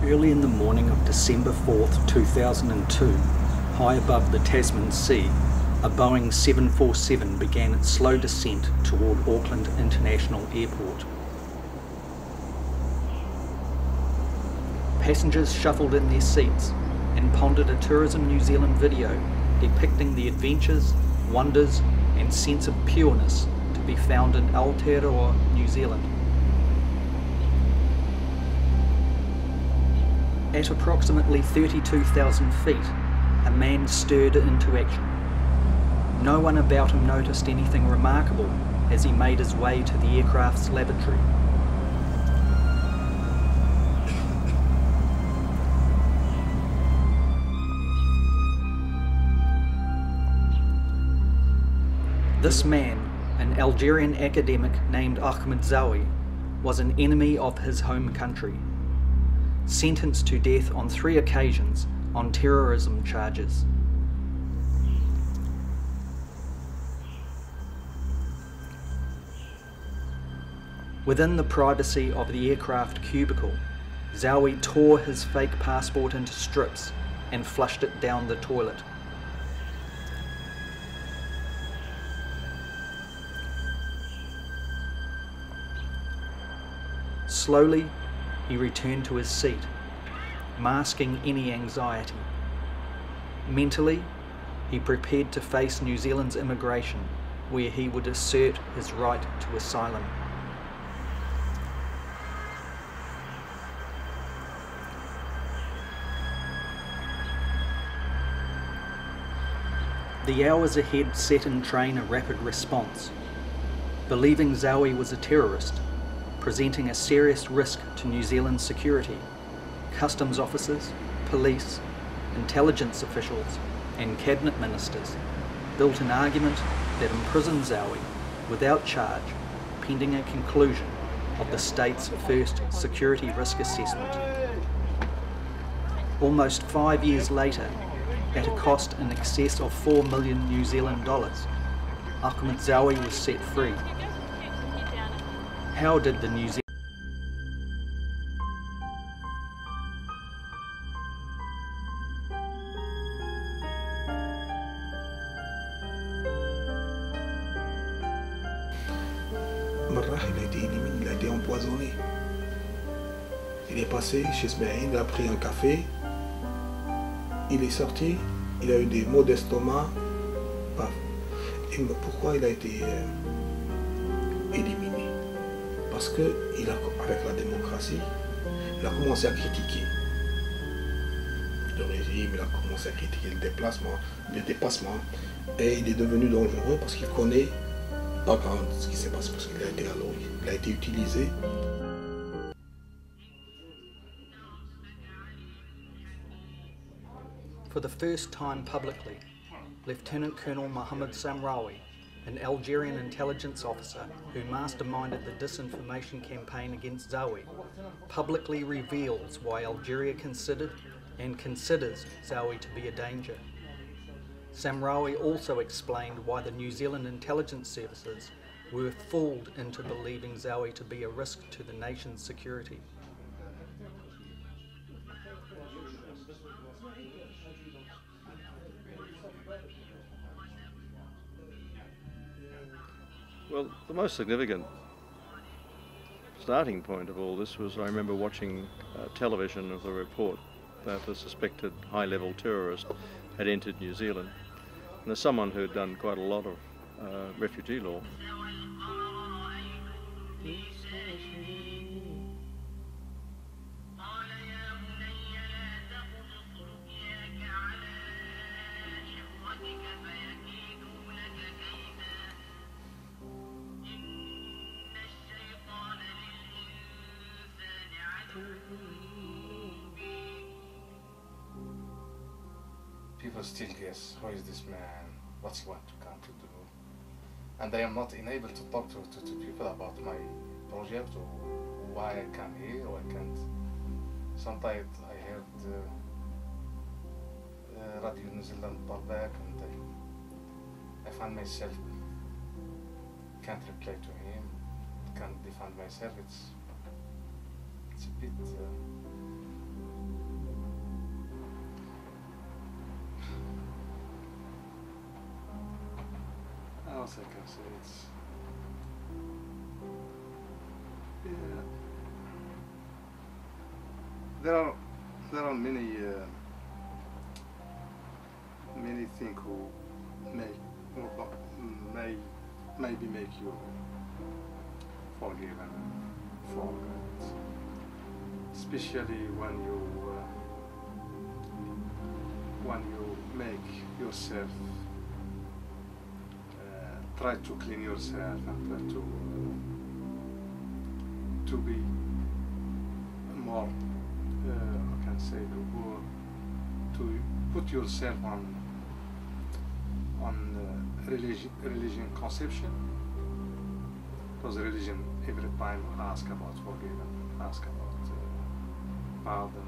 Early in the morning of December 4th, 2002, high above the Tasman Sea, a Boeing 747 began its slow descent toward Auckland International Airport. Passengers shuffled in their seats and pondered a Tourism New Zealand video depicting the adventures, wonders and sense of pureness to be found in Aotearoa, New Zealand. At approximately 32,000 feet, a man stirred into action. No one about him noticed anything remarkable as he made his way to the aircraft's lavatory. This man, an Algerian academic named Ahmed Zawi, was an enemy of his home country, sentenced to death on 3 occasions on terrorism charges. Within the privacy of the aircraft cubicle, Zawi tore his fake passport into strips and flushed it down the toilet. Slowly, he returned to his seat, masking any anxiety. Mentally, he prepared to face New Zealand's immigration, where he would assert his right to asylum. The hours ahead set in train a rapid response. Believing Zawi was a terrorist, presenting a serious risk to New Zealand's security, customs officers, police, intelligence officials and cabinet ministers built an argument that imprisoned Zawi without charge pending a conclusion of the state's first security risk assessment. Almost 5 years later, at a cost in excess of 4 million New Zealand dollars, Ahmed Zawi was set free. How did the New Zealand il a été empoisonné. Il est passé chez Smaïn, il a pris un café, il est sorti, il a eu des maux d'estomac. Et pourquoi il a été éliminé? Parce que avec la démocratie, il a commencé à critiquer le régime, il a commencé à critiquer le dépassement, et il est devenu dangereux parce qu'il connaît pas ce qui s'est passé, parce qu'il a été il a été utilisé. For the first time publicly, Lieutenant Colonel Mohammed Samraoui, an Algerian intelligence officer who masterminded the disinformation campaign against Zawi, publicly reveals why Algeria considered and considers Zawi to be a danger. Samraoui also explained why the New Zealand intelligence services were fooled into believing Zawi to be a risk to the nation's security. Well, the most significant starting point of all this was I remember watching television of the report that a suspected high-level terrorist had entered New Zealand. And as someone who had done quite a lot of refugee law, people still guess, who is this man, what's he want to come to do? And I am not enabled to talk to people about my project or why I come here or I can't. Sometimes I heard Radio New Zealand back and I find myself can't reply to him, can't defend myself. It's a bit else I can say? It's yeah. There are many many things who maybe make you forgive and forget, especially when you make yourself try to clean yourself and try to be more I can say to put yourself on religion conception, because religion every time ask about forgiveness, ask about pardon.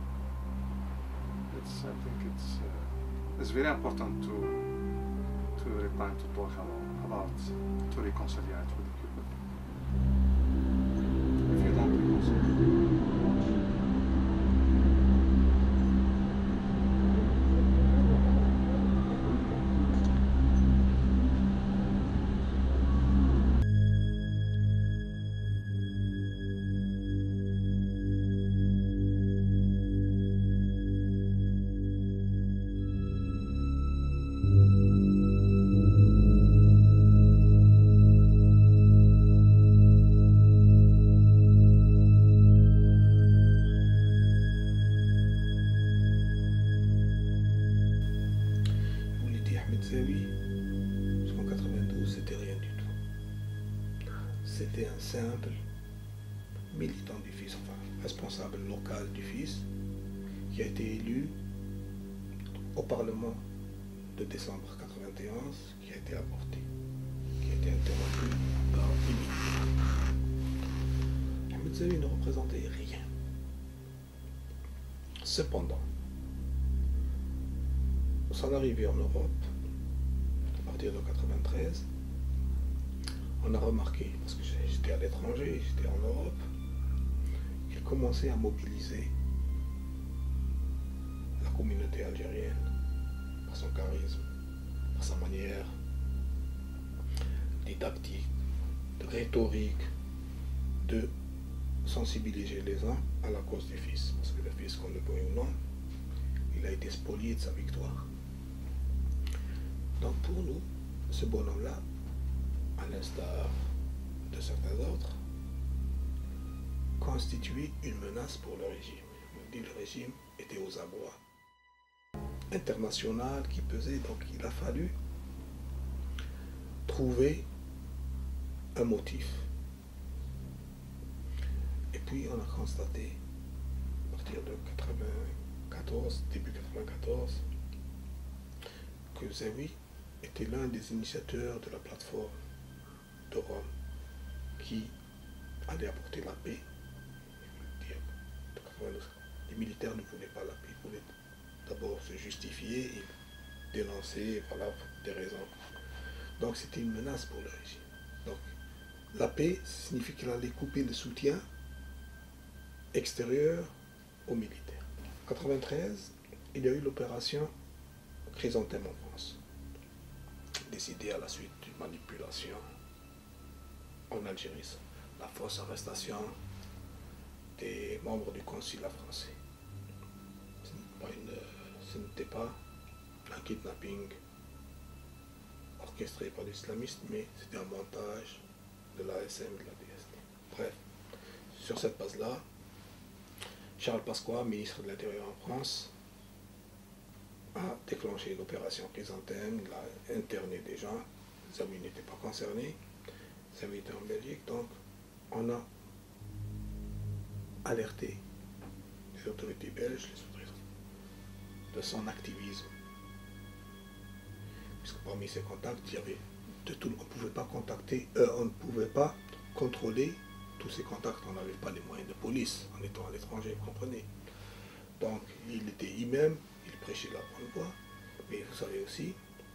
I think it's very important to every time to talk about to reconcile with people. If you don't reconcile. Jusqu'en 92, c'était rien du tout. C'était un simple militant du FIS, enfin responsable local du FIS, qui a été élu au Parlement de décembre 91, qui a été avorté, qui a été interrompu par des militaires. Ahmed Zawi ne représentait rien. Cependant, son arrivée en Europe, à partir de 93, on a remarqué, parce que j'étais à l'étranger, j'étais en Europe, qu'il commençait à mobiliser la communauté algérienne par son charisme, par sa manière didactique, de rhétorique, de sensibiliser les uns à la cause du FIS. Parce que le FIS, qu'on le veuille ou non, il a été spolié de sa victoire. Donc pour nous, ce bonhomme-là, à l'instar de certains autres, constituait une menace pour le régime. On dit que le régime était aux abois. International qui pesait, donc il a fallu trouver un motif. Et puis on a constaté, à partir de 94, début 94, que Zawi était l'un des initiateurs de la plateforme de Rome qui allait apporter la paix. Les militaires ne voulaient pas la paix, ils voulaient d'abord se justifier et dénoncer, voilà, pour des raisons. Donc c'était une menace pour le régime. Donc la paix signifie qu'il allait couper le soutien extérieur aux militaires. En 1993, il y a eu l'opération Chrysanthème en France, décidée à la suite d'une manipulation en Algérie, la fausse arrestation des membres du consulat français. Ce n'était pas un kidnapping orchestré par les islamistes, mais c'était un montage de l'ASM et de la DST. Bref, sur cette base-là, Charles Pasqua, ministre de l'Intérieur en France, a déclenché l'opération Chrysanthème, il a interné des gens, Zawi n'était pas concerné, Zawi était en Belgique, donc on a alerté les autorités belges, les autorités de son activisme. Puisque parmi ces contacts, il y avait de tout, on ne pouvait pas contacter, on ne pouvait pas contrôler tous ces contacts, on n'avait pas les moyens de police en étant à l'étranger, vous comprenez. Donc il était lui-même, il prêchait la bonne voie, mais vous savez aussi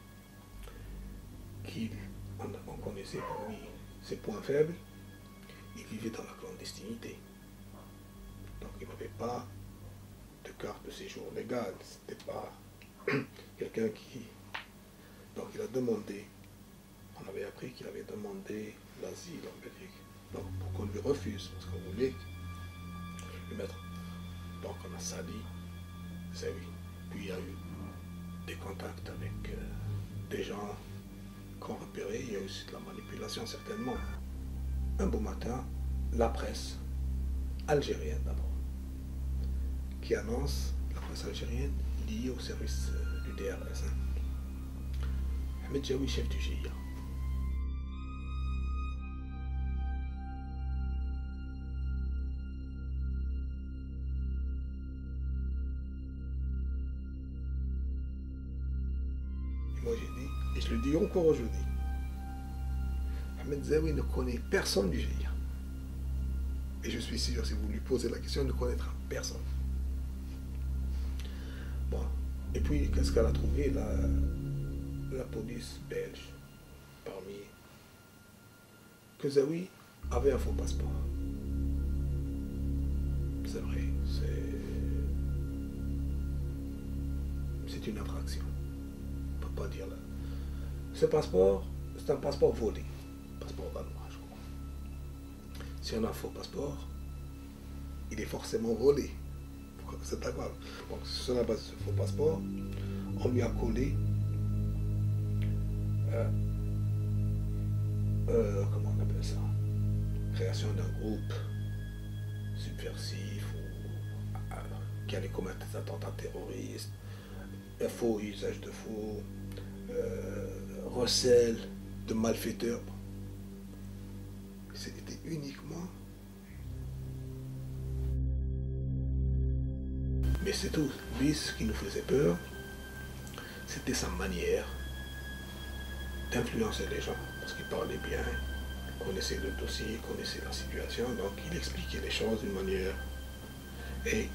qu'on connaissait parmi ses points faibles, il vivait dans la clandestinité. Donc il n'avait pas de carte de séjour légale, c'était pas quelqu'un qui... Donc il a demandé on avait appris qu'il avait demandé l'asile en Belgique. Donc, pour qu'on lui refuse, parce qu'on voulait le mettre. Donc, on a sali, c'est oui. Puis, il y a eu des contacts avec des gens qu'on repérait. Il y a eu aussi de la manipulation, certainement. Un beau matin, la presse algérienne d'abord, qui annonce, la presse algérienne liée au service du DRS. Ahmed Jaoui, chef du GIA. Et moi j'ai dit, et je le dis encore aujourd'hui, Ahmed Zaoui ne connaît personne du GIA. Et je suis sûr, si vous lui posez la question, il ne connaîtra personne. Bon, et puis qu'est-ce qu'elle a trouvé la police belge parmi que Zaoui avait un faux passeport. C'est vrai, c'est une infraction. On ne peut pas dire là. Ce passeport, c'est un passeport volé. Passeport danois, je crois. Si on a un faux passeport, il est forcément volé. C'est pas grave. Donc, sur la base de ce faux passeport, on lui a collé comment on appelle ça, création d'un groupe subversif ou qui allait commettre des attentats terroristes, faux usage de faux, recel de malfaiteurs. C'était uniquement. Mais c'est tout. Lui, ce qui nous faisait peur, c'était sa manière d'influencer les gens. Parce qu'il parlait bien, il connaissait le dossier, il connaissait la situation, donc il expliquait les choses d'une manière. Et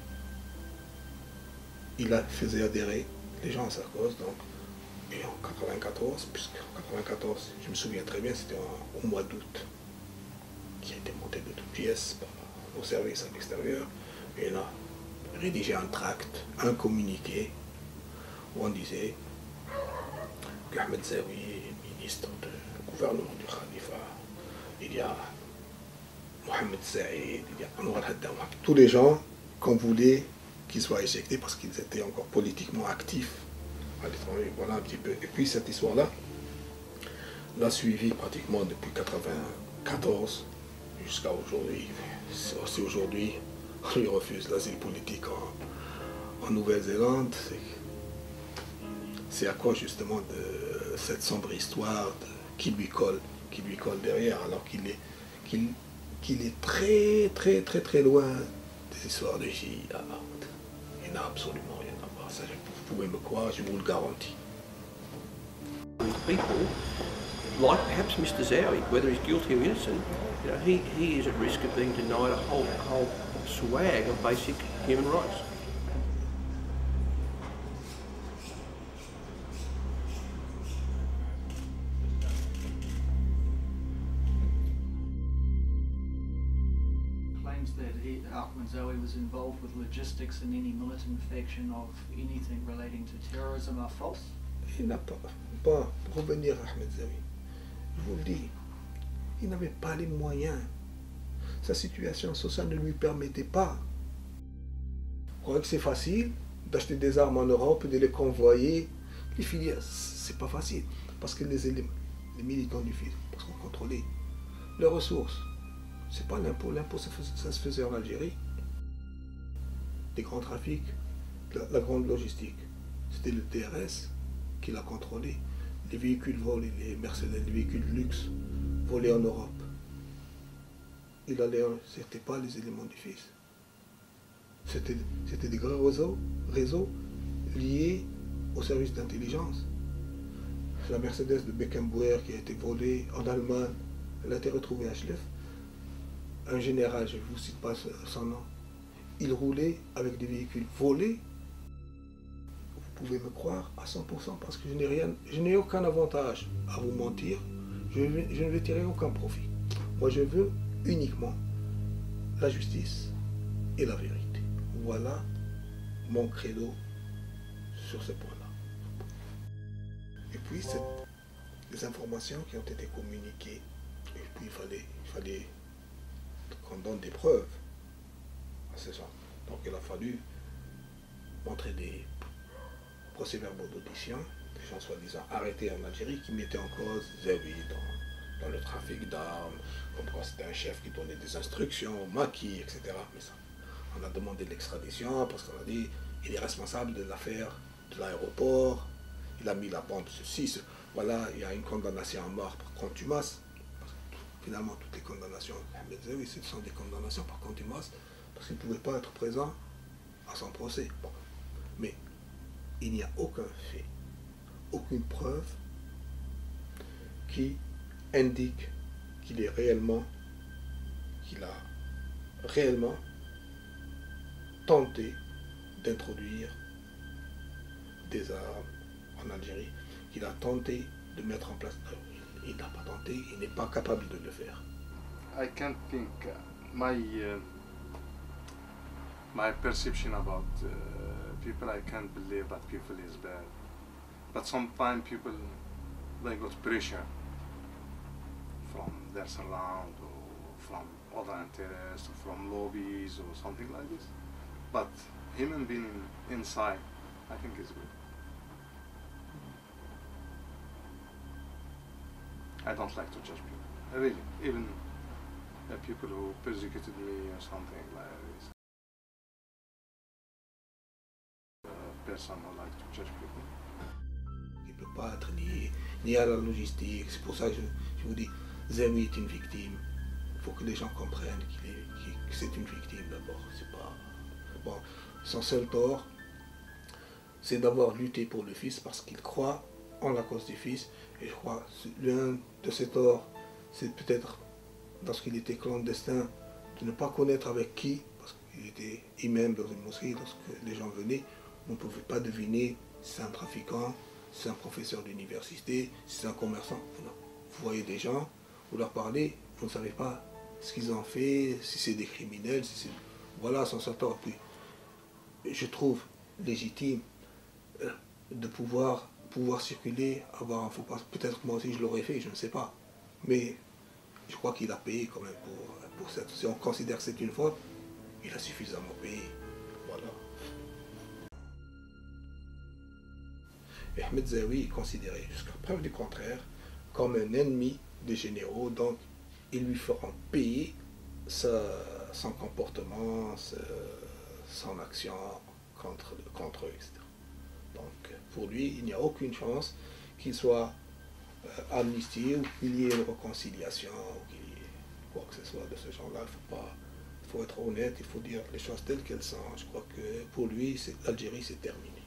il faisait adhérer les gens à sa cause. Donc, et en 94, puisqu'en 94, je me souviens très bien, c'était au mois d'août, qui a été monté de toutes pièces par nos services à l'extérieur, et là, rédigé un tract, un communiqué, où on disait qu'Ahmed Zaoui est ministre du gouvernement du Khalifa, il y a Mohamed Saïd, il y a Anwar Haddawa, tous les gens qu'on voulait qu'ils soient éjectés parce qu'ils étaient encore politiquement actifs à l'étranger, voilà un petit peu. Et puis cette histoire-là l'a suivi pratiquement depuis 1994 jusqu'à aujourd'hui. C'est aujourd'hui on lui refuse l'asile politique en Nouvelle-Zélande. C'est à cause justement de cette sombre histoire qui lui colle derrière, alors qu'il est très très très très loin des histoires de jihad. Il n'a absolument rien à voir. Ça, vous pouvez me croire, je vous le garantis. People, like perhaps Mr. Zaoui, whether he's guilty or innocent, you know, he is at risk of being denied a whole swag of basic human rights. Claims that Ahmed Zaoui was involved with logistics in any militant faction of anything relating to terrorism are false. Il n'a pas. Bon, pour revenir à Ahmed Zaoui, je vous le dis, il n'avait pas les moyens. Sa situation sociale ne lui permettait pas. Vous croyez que c'est facile d'acheter des armes en Europe et de les convoyer? Les filières, c'est pas facile. Parce que les militants du FIS, parce qu'on contrôlait leurs ressources. C'est pas l'impôt. L'impôt, ça se faisait en Algérie. Les grands trafics, la grande logistique. C'était le DRS qui l'a contrôlé. Les véhicules volés, les Mercedes, les véhicules de luxe volés en Europe. C'était pas les éléments du FIS. C'était des grands réseaux liés au service d'intelligence. La Mercedes de Beckenbauer qui a été volée en Allemagne, elle a été retrouvée à Schleff. Un général, je ne vous cite pas son nom, il roulait avec des véhicules volés. Vous pouvez me croire à 100% parce que je n'ai aucun avantage à vous mentir. Je ne vais tirer aucun profit. Moi, je veux uniquement la justice et la vérité. Voilà mon credo sur ce point-là. Et puis, des informations qui ont été communiquées. Et puis il fallait qu'on donne des preuves à ces gens. Donc il a fallu montrer des procès-verbaux d'audition, des gens soi-disant arrêtés en Algérie qui mettaient en cause Zawi dans le trafic d'armes, comme quoi c'était un chef qui donnait des instructions au maquis, etc. Mais ça, on a demandé l'extradition parce qu'on a dit il est responsable de l'affaire de l'aéroport, il a mis la bombe, ceci, voilà, il y a une condamnation à mort par contumace. Finalement, toutes les condamnations, ce sont des condamnations par contumace, parce qu'il ne pouvait pas être présent à son procès. Bon. Mais il n'y a aucun fait, aucune preuve qui indique qu'il a réellement tenté d'introduire des armes en Algérie, qu'il a tenté de mettre en place. Il n'a pas tenté, il n'est pas capable de le faire. I can't think my perception about people. I can't believe that people is bad, but sometimes people they got pressure from their surround or from other interests or from lobbies or something like this. But human being inside, I think is good. I don't like to judge people, really, even the people who persecuted me or something like this. A person who likes to judge people. Il ne peut pas être ni à la logistique, c'est pour ça que je vous dis, Zawi est une victime. Il faut que les gens comprennent que c'est une victime d'abord. C'est pas... Bon, son seul tort, c'est d'avoir lutté pour le fils parce qu'il croit en la cause du fils. Et je crois l'un de ses torts, c'est peut-être lorsqu'il était clandestin, de ne pas connaître avec qui, parce qu'il était imam dans une mosquée, lorsque les gens venaient, on ne pouvait pas deviner si c'est un trafiquant, si c'est un professeur d'université, si c'est un commerçant. Vous voyez des gens, vous leur parlez, vous ne savez pas ce qu'ils ont fait, si c'est des criminels, si c'est... Voilà son seul tort. Puis, je trouve légitime de pouvoir circuler, avoir un faux passeport. Peut-être que moi aussi je l'aurais fait, je ne sais pas. Mais je crois qu'il a payé quand même pour cette... Si on considère que c'est une faute, il a suffisamment payé. Voilà. Et Ahmed Zawi est considéré, jusqu'à preuve du contraire, comme un ennemi des généraux, donc ils lui feront payer son comportement, son action contre eux, etc. Donc pour lui, il n'y a aucune chance qu'il soit amnistié ou qu'il y ait une réconciliation ou qu'il y ait quoi que ce soit de ce genre-là. Il faut être honnête, il faut dire les choses telles qu'elles sont. Je crois que pour lui, l'Algérie, c'est terminé.